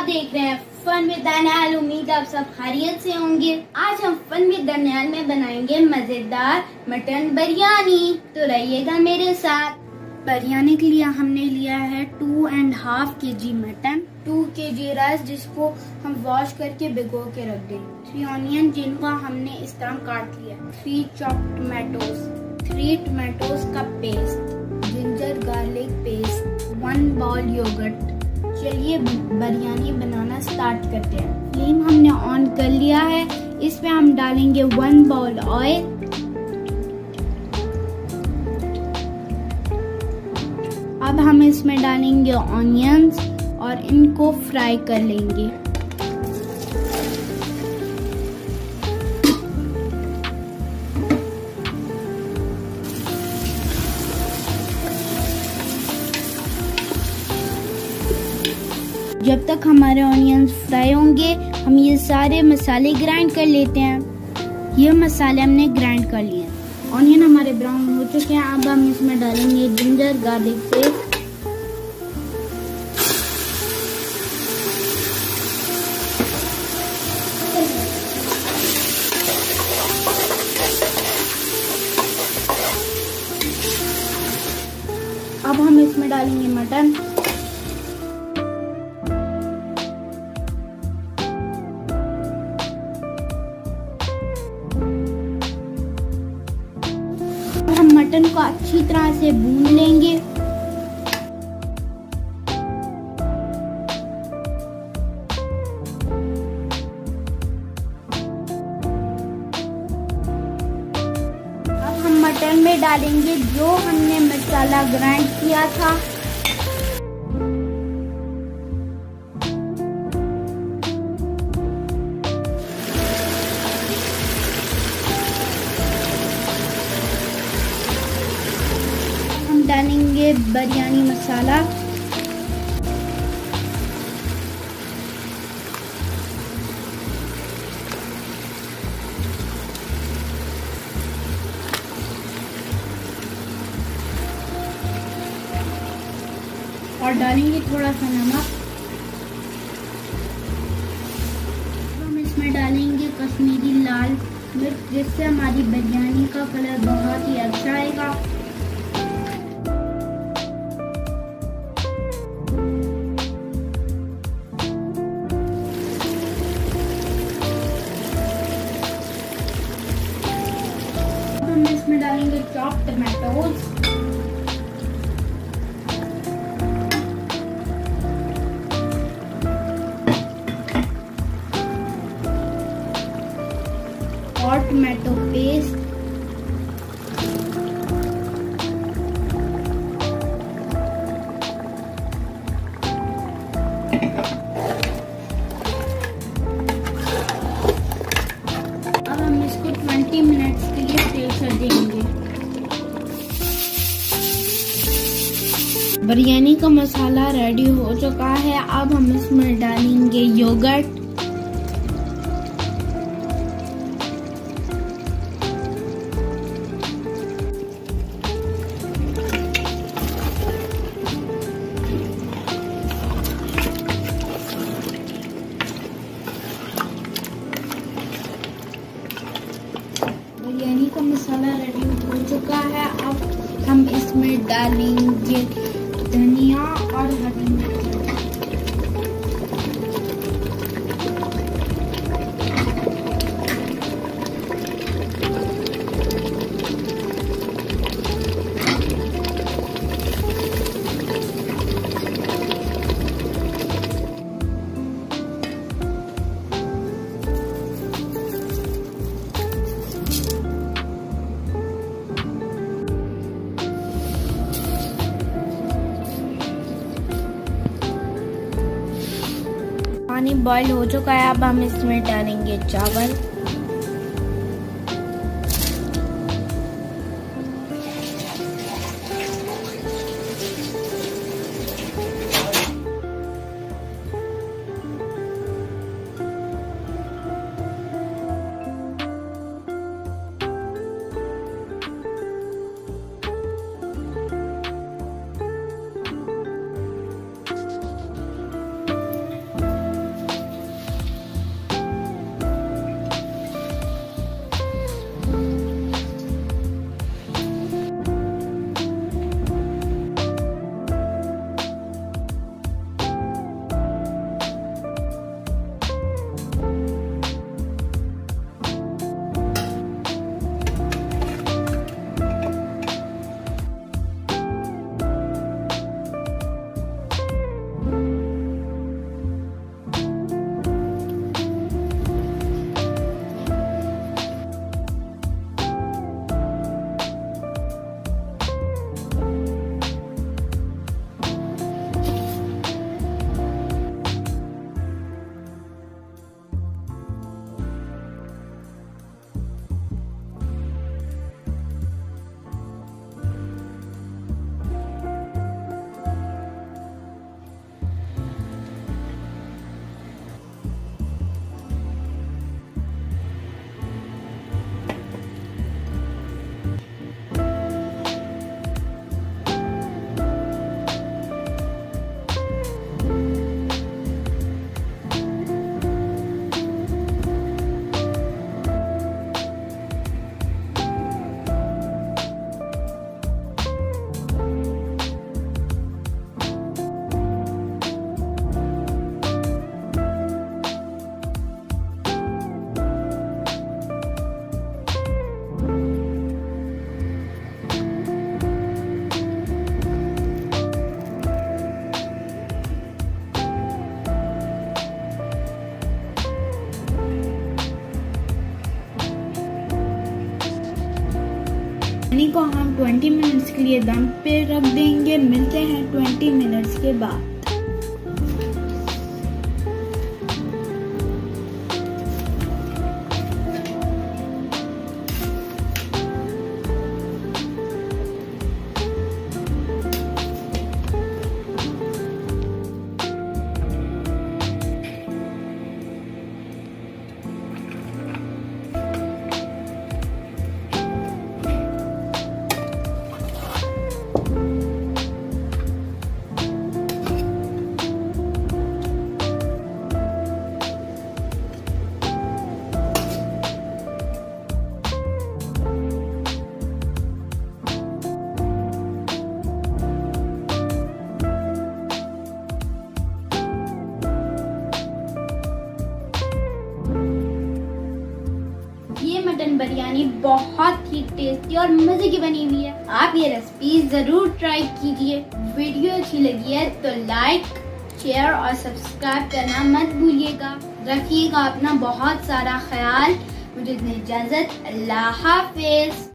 आप देख रहे हैं फन विद दनियाल। उम्मीद आप सब खैरियत से होंगे। आज हम फन विद दनियाल में बनाएंगे मजेदार मटन बिरयानी, तो रहिएगा मेरे साथ। बिरयानी के लिए हमने लिया है 2.5 kg मटन, 2 kg राइस जिसको हम वॉश करके भिगो के रख देंगे, 3 ऑनियन जिनको हमने इस तरह काट लिया, 3 चॉप्ड टमाटोज, 3 टमाटोज का paste, ginger garlic paste, 1 bowl yoghurt. चलिए बिरयानी बनाना स्टार्ट करते हैं। फ्लेम हमने ऑन कर लिया है। इसमें हम डालेंगे 1 बाउल ऑयल, अब हम इसमें डालेंगे ऑनियंस और इनको फ्राई कर लेंगे। जब तक हमारे ऑनियंस फ्राई होंगे हम ये सारे मसाले ग्राइंड कर लेते हैं। ये मसाले हमने ग्राइंड कर लिए। ऑनियन हमारे ब्राउन हो चुके हैं। अब हम इसमें डालेंगे जिंजर गार्लिक पेस्ट, अब हम इसमें डालेंगे मटन, हम मटन को अच्छी तरह से भून लेंगे। अब हम मटन में डालेंगे जो हमने मसाला ग्राइंड किया था। डालेंगे बिरयानी मसाला, और डालेंगे थोड़ा सा नमक। हम इसमें डालेंगे कश्मीरी लाल मिर्च जिससे हमारी बिरयानी का कलर बहुत ही अच्छा आएगा। हम इसमें डालेंगे चॉप्ड टमाटोज, और टमाटो पेस्ट, अब हम इसको 20 मिनट्स के लिए प्रेशर देंगे। बिरयानी का मसाला रेडी हो चुका है। अब हम इसमें डालेंगे योगर्ट, बिरयानी का मसाला रेडी हो चुका है। अब हम इसमें डालेंगे धनिया और हरी मिर्च। पानी बॉईल हो चुका है। अब हम इसमें डालेंगे चावल, बिरयानी को हम 20 मिनट्स के लिए दम पे रख देंगे। मिलते हैं 20 मिनट्स के बाद। मटन बिरयानी बहुत ही टेस्टी और मजे की बनी हुई है। आप ये रेसिपी जरूर ट्राई कीजिए। वीडियो अच्छी लगी है तो लाइक, शेयर और सब्सक्राइब करना मत भूलिएगा। रखिएगा अपना बहुत सारा ख्याल। मुझे इजाजत, अल्लाह हाफिज।